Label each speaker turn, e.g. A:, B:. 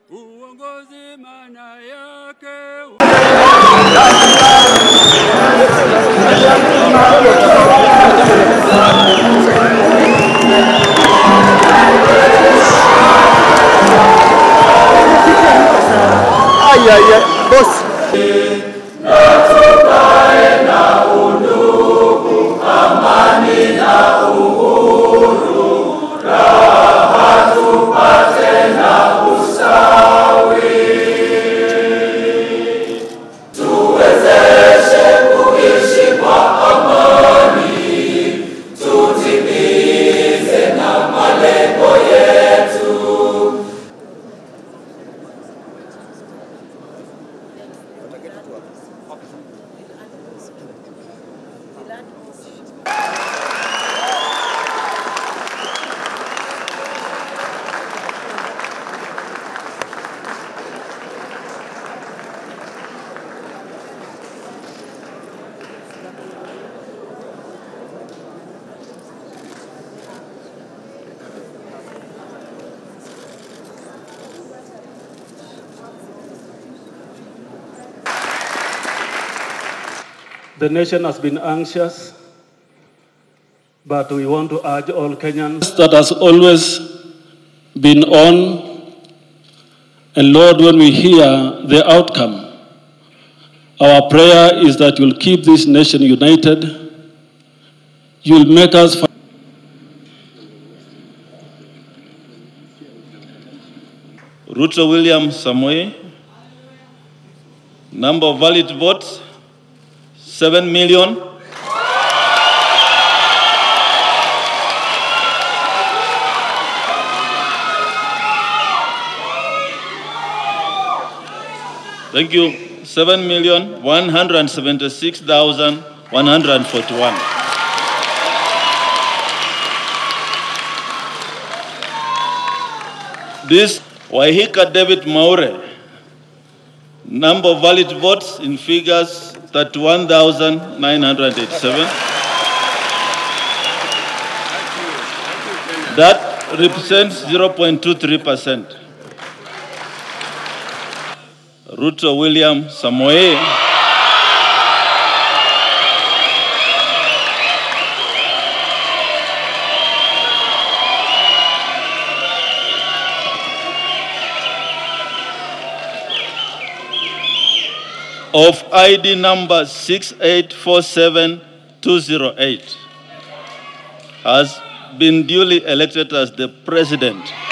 A: uongozi maana yake.
B: Boss.
A: Tukae na undugu, amani na uhuru, raha tupate na usawi. Tuwezeshe kuishi kwa amani, tutimize na malengo yetu.
C: The nation has been anxious, but we want to urge all Kenyans that has always been on. And Lord, when we hear the outcome, our prayer is that you'll keep this nation united. You'll make us.
D: Ruto William Samoei, number of valid votes, 7 million. Thank you. 7,176,141. This Wahika David Maure, number of valid votes in figures 31,987. That represents 0.23%. Ruto William Samoei, of ID number 6847208 has been duly elected as the president